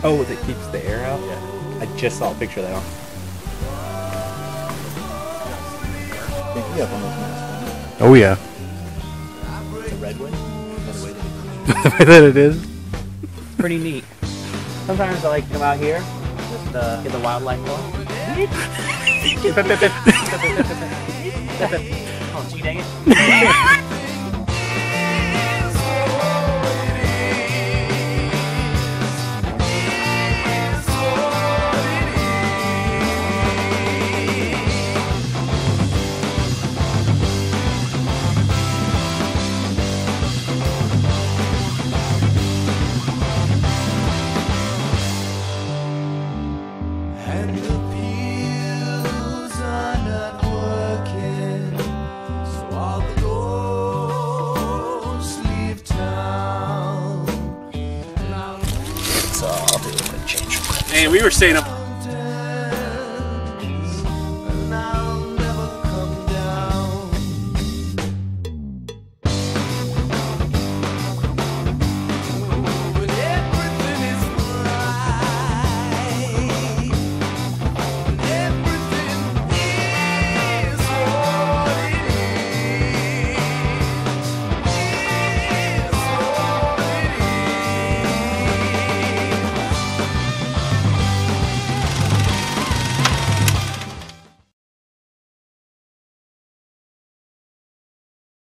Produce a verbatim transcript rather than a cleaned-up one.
Oh, that keeps the air out? Yeah. I just saw a picture of that on. Oh yeah. It's a red wing. That's the way The way that it is. pretty neat. Sometimes I like to come out here, just uh, get the wildlife going. Oh, gee dang it. And the pills are not working, so all the ghosts leave town. So I'll do a quick change. Hey, we were staying up